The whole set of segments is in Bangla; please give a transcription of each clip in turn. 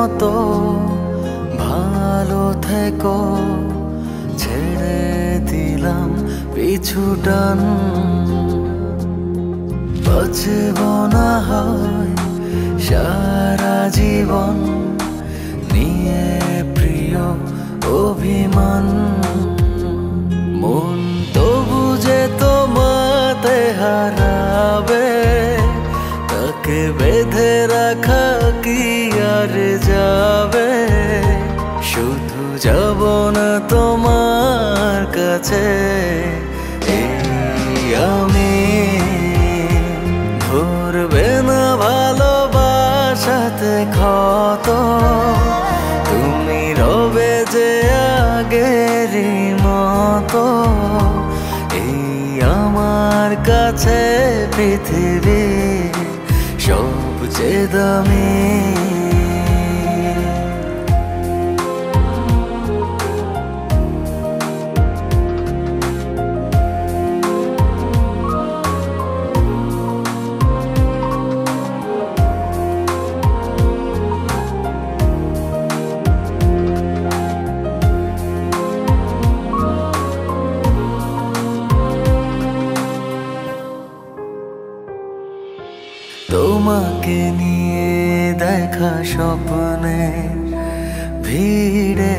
মতো ভালো থেকো, ছেড়ে দিলাম পিছুটান। বাঁচব না হয় সারা জীবন নিয়ে প্রিয় অভিমান। মন তো বুঝে তোমাতে হারাবে, তাকে বেঁধে রাখা কি আর যাবে। শুধু যাব না তোমার কাছে এই আমি, ধরবে না ভালোবাসাতে ক্ষত। তুমি রবে যে আগেরই মতো, এই আমার কাছে পৃথিবীর সবচেয়ে দামি। তোমাকে নিয়ে দেখা স্বপ্নে ভিড়ে,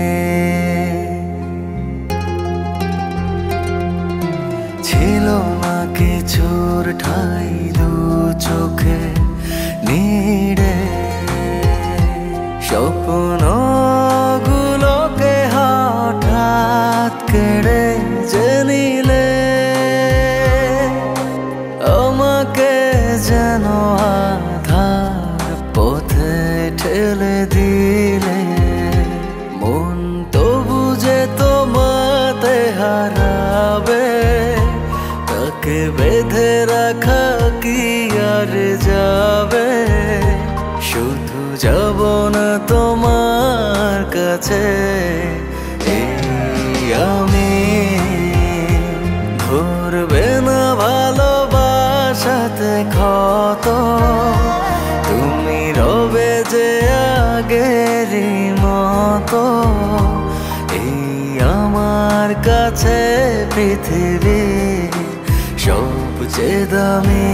ছিল না কিছুর ঠাই দু চোখে নিড়ে। স্বপ্নগুলোকে হঠাৎ কেড়ে যে নিলে, আমাকে যেন আধার পথে ঠেলে দিলে। মন তো বুঝে তোমাতে হারাবে, তাকে বেঁধে রাখা কি আর যাবে। শুধু যাব না তোমার কাছে এই আমি, ধরবে না ভালোবাসাতে ক্ষত। তুমি রবে যে আগেরই মতো, এই আমার কাছে পৃথিবীর সবচেয়ে দামি।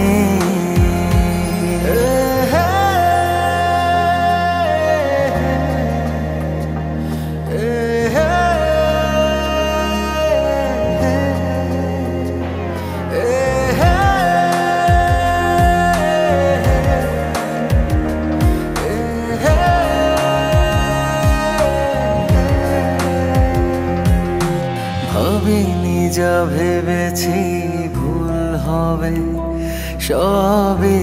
ভাবিনি যা ভেবেছি ভুল হবে সবই,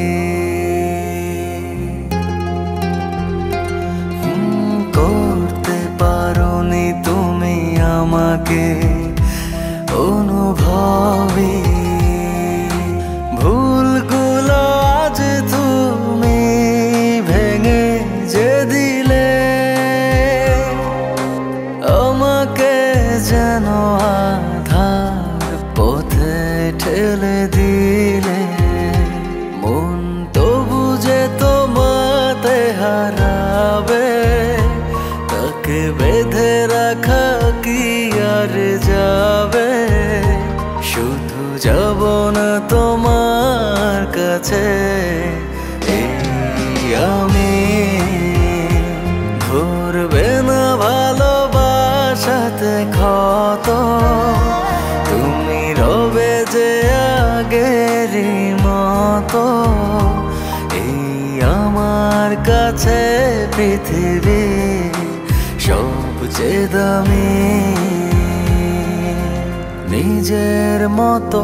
করতে পারোনি তুমি আমাকে অনুভবী। ভুলগুলো আজ তুমি ভেঙে যে দিলে, আমাকে যেন আধার পথে ঠেলে দিলে। মন তো বুঝে তোমাতে হারাবে, তাকে বেঁধে রাখা কি আর যাবে। শুধু যাব না তোমার কাছে এই আমি, ধরবে না ভালোবাসাতে ক্ষত। তুমি রবে যে আগেরই মতো, এই আমার কাছে পৃথিবীর সবচেয়ে দামি। নিজের মতো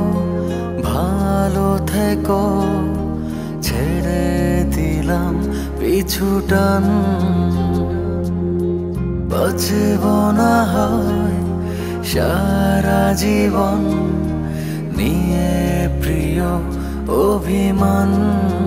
ভালো থেকো, ছেড়ে দিলাম পিছুটান। বাঁচব না হয় সারা জীবন নিয়ে প্রিয় অভিমান।